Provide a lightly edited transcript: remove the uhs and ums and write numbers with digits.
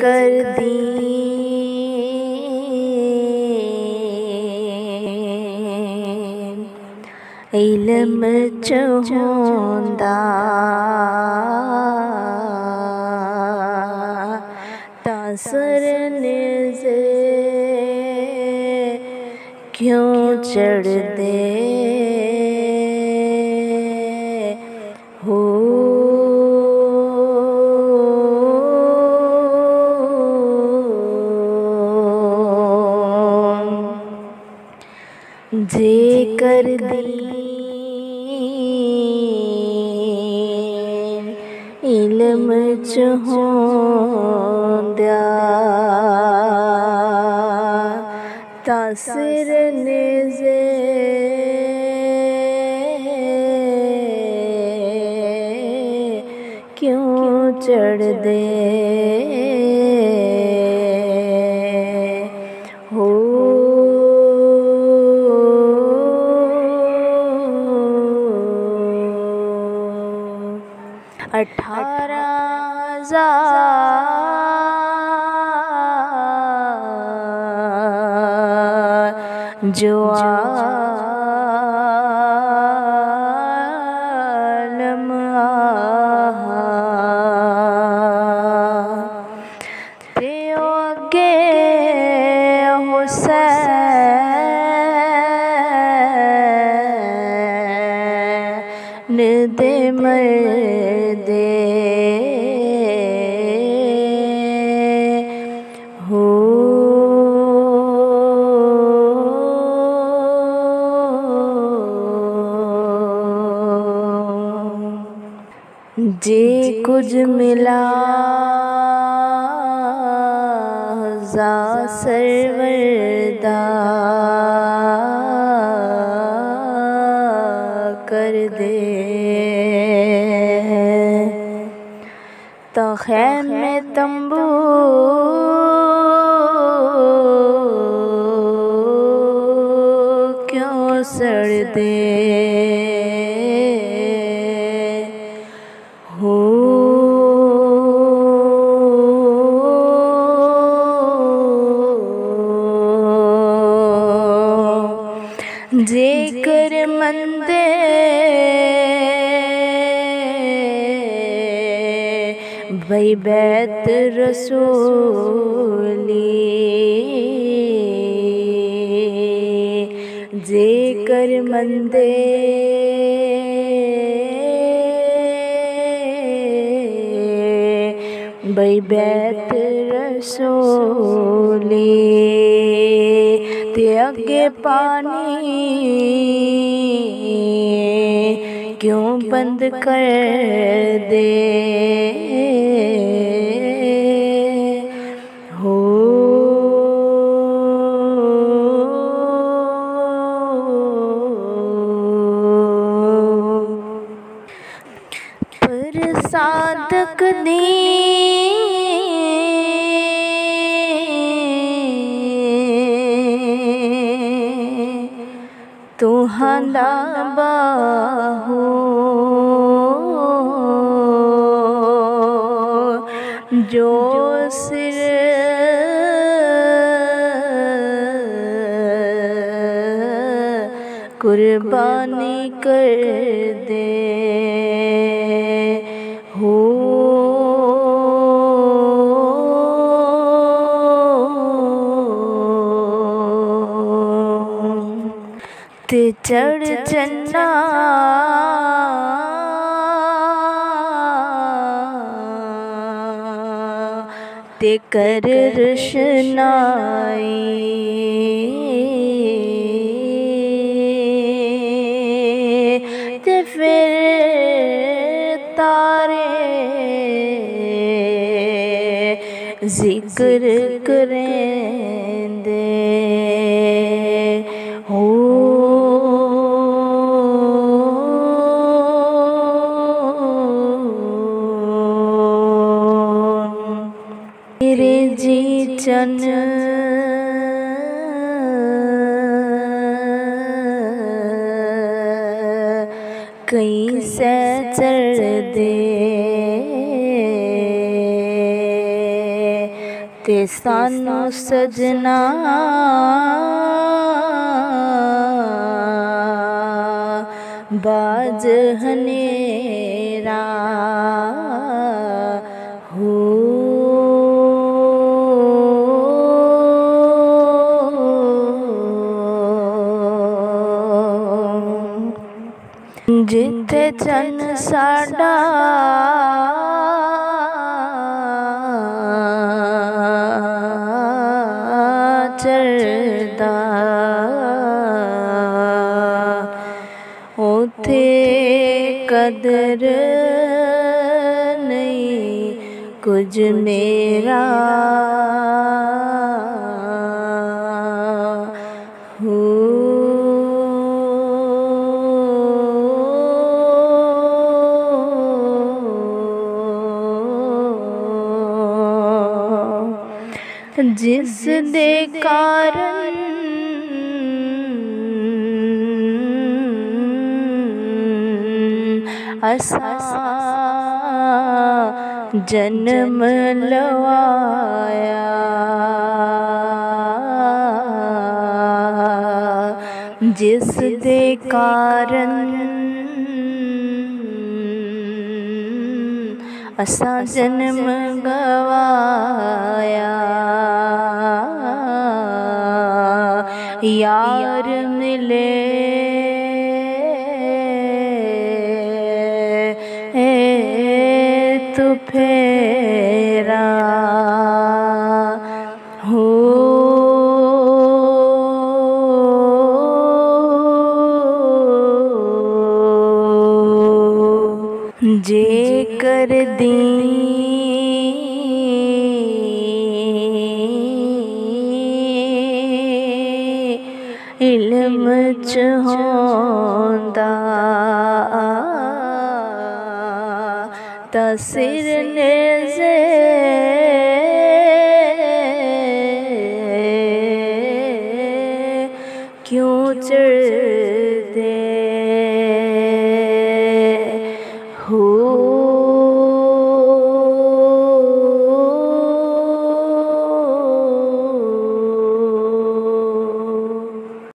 कर दी इल्म चहोंदा तां सरने से क्यों चढ़ दे हो जे कर दी इल्म चहोंदा तां सरने से क्यों चढ़ दे हो 18,000 जो आलम ते अगे हुसैन दे मर्दे हो जे कुछ मिला जा सरवरदा कर दे तो खैमे तंबू क्यों सड़ दे हो जेकर मंदे भई बैत रसूली जेकर मंदे भई बैत रसूली ते अगे पानी क्यों बंद कर दे हो पर सादक दी तुहांदा बाहू जो सिर कुर्बानी कर दे हो ते चढ़ चन्ना ते कर रोशनाई ते फिर तारे जिक्र करेंदे हो मेरे जी चन कई से चढ़ दे ते सानू सजना बाज हनेरा हो। जिथे चन साडा चढ़दा उथे कदर नहीं कुछ मेरा हो। जिस दे कारण असा जन्म लवाया, जिस दे कारण असा जन्म गवाया। यार मिले तू फेरा हो। जे कर दी इल्म च होंदा तां सिर नेज़े क्यों चढ़दे हो।